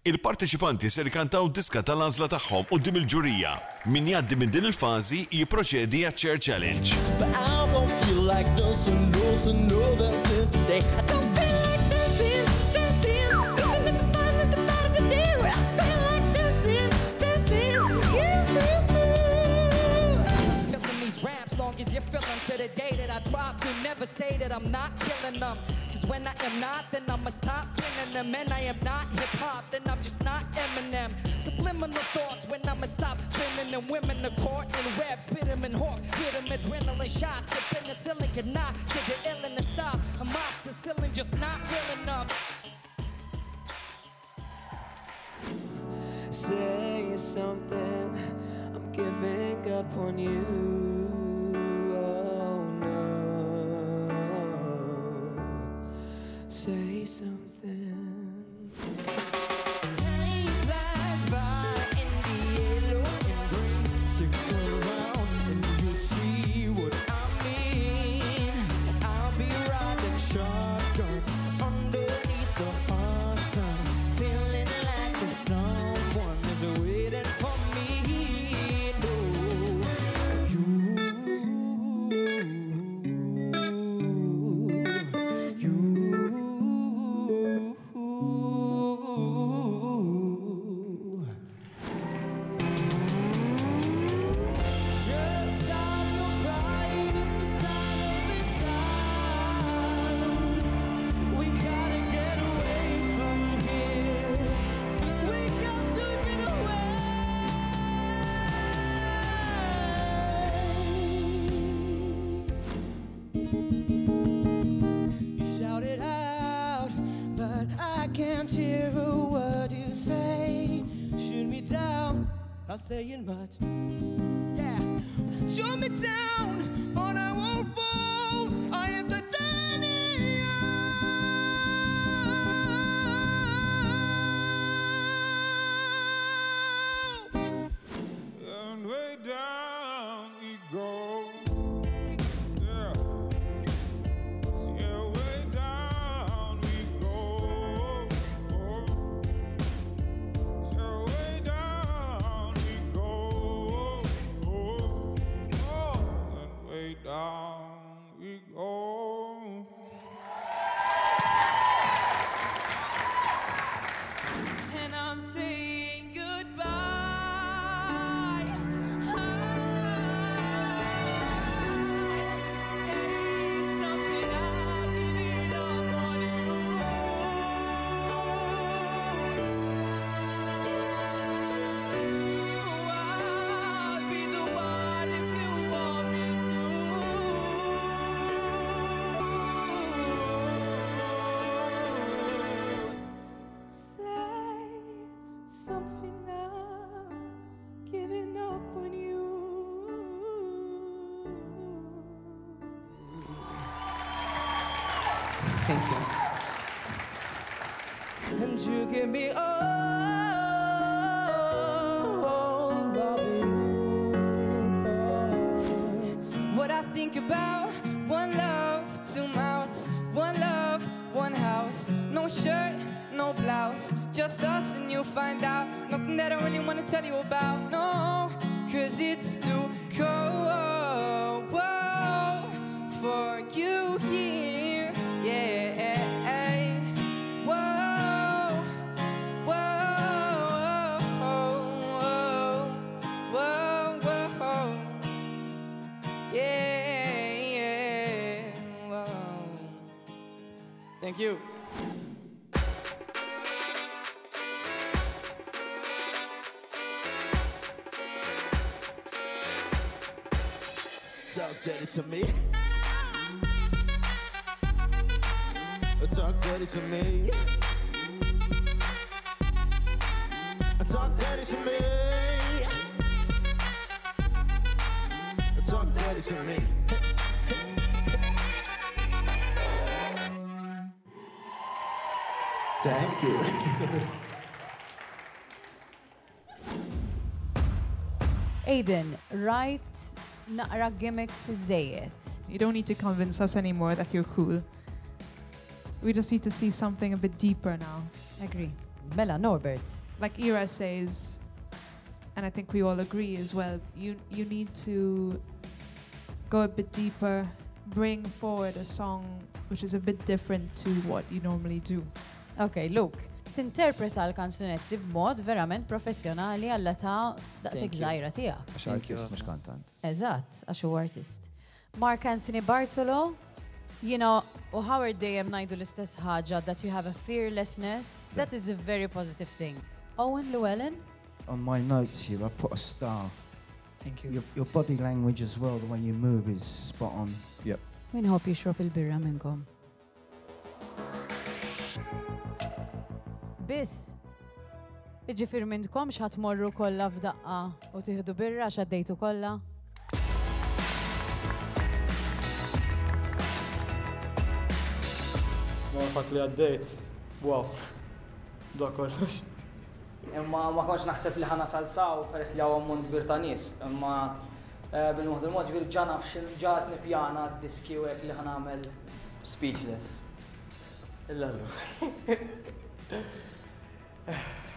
Il-parteċipanti ser kantaw diska tal-għażla tagħhom quddiem il-ġurija. Min jgħaddi minn din il-fażi jipproċedi għaċ-Chair Challenge. But I won't feel like dancing, that's it today. I don't feel like dancing, even if I find that the body to do. I feel like dancing, Spilling these raps, long as you're feeling to the day that I drop. You never say that I'm not killing them. Cause when I am not, then I'ma stop pinning them. And I am not hip-hop, then I'm just not Eminem. Subliminal thoughts when I'ma stop spinning them. Women the court and web, spit them and hawk, get them adrenaline shots. If penicillin cannot get the illin to stop. Amoxicillin just not real enough. Say something, I'm giving up on you. Oh no. Say something. Time flies by in the yellow and green. Stick around and you'll see what I mean. I'll be riding shotgun underneath the hot sun, feeling like the someone is waiting for me. No, just stop your crying, it's a sign of the times. We gotta get away from here. We got to get away. You shout it out, but I can't hear a word you say. Shoot me down, not saying much. Yeah, shoot me down, but I won't fall. I am titanium. And way down we go. Yeah. Yeah, way down we go. Oh. Yeah, way down we go. Oh. Oh. And way down we go. And I'm saying goodbye. Say something, I'll give it up on you. I'll be the one if you want me to. Say something, I'm giving up on you. Thank you. And you give me all of you. What I think about, one love, two mouths, one love, one house. No shirt, no blouse, just us and you'll find out. Nothing that I really wanna tell you about, no. Cause it's too cold for you here, yeah. Whoa, whoa, whoa, whoa, yeah, whoa. Thank you. Talk dirty to me. Talk dirty to me. Talk dirty to me. Talk dirty to me. Thank you. Aiden, right naqra gimmicks żejjed. You don't need to convince us anymore that you're cool. We just need to see something a bit deeper now. Agree. Mela, Norbert. Like Ira says, and I think we all agree as well, you need to go a bit deeper, bring forward a song which is a bit different to what you normally do. Okay, Luke, tinterpreta l-kanzunetti b'mod verament professjonali għall-età daqshekk żgħira tiegħek. Għax artist mhux kantant. Eżatt, għax huwa artist. Mark Anthony Bartolo, u Howard dejjem ngħidu l-istess ħaġa that you have a fearlessness. That is a very positive thing. Owen Llewellyn? On my notes here, I put a star. Thank you. Your body language as well, the way you move is spot on. Yep. Min ħobb jixrob il-birra minnkom? Biss, iġifir minnkom x'ħatmorru kollha f'daqqa u tieħdu birra x'għaddejtu kollha? Fatt li għaddejt, wow, da kollox. Imma ma konx naħseb li ħana salsaw peress li għaw mund kbir ta' nies, imma bil-muħd il-mod ġvil ġanaf ġat nipjana diski u għek li ħana għamel speechless. Illallu.